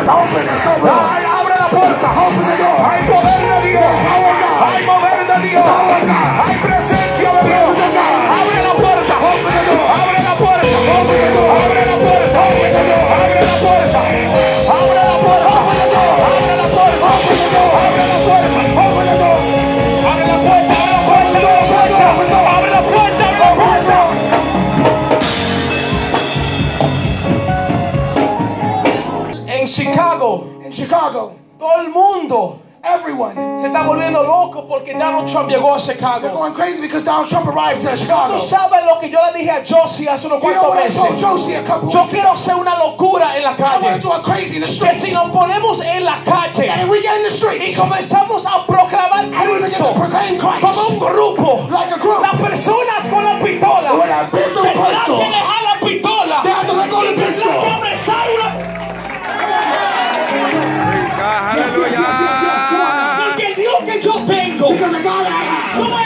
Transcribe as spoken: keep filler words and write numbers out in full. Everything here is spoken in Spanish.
Ay, abre la puerta. Hay poder de Dios. Hay mover de Dios. Hay presencia de Dios. Abre la puerta. Abre la puerta. Abre la puerta. Abre la puerta. Abre la puerta. Abre la puerta. Abre la puerta. Abre la puerta. Abre la puerta. Abre la puerta. Abre la puerta. En Chicago, In Chicago, todo el mundo everyone, se está volviendo loco porque Donald Trump llegó a they're Chicago. going crazy because Donald Trump arrived to Chicago. Tú sabes lo que yo le dije a Josie hace unos You know cuantos what I told meses. Josie a couple Yo weeks quiero hacer una locura en la I want calle. to do a crazy in the Que streets. si nos ponemos en la calle And if we get in the y streets, comenzamos a proclamar and we begin Cristo to proclaim como Christ un grupo, like a group, las personas con la pistola with a pistol tendrán pistol, que dejar la pistola they have to let go of y the tendrán pistol. que abrazar una. Yes, yes, yes, yes, yes, come on now. Porque el Dios que yo tengo Because the God that I have no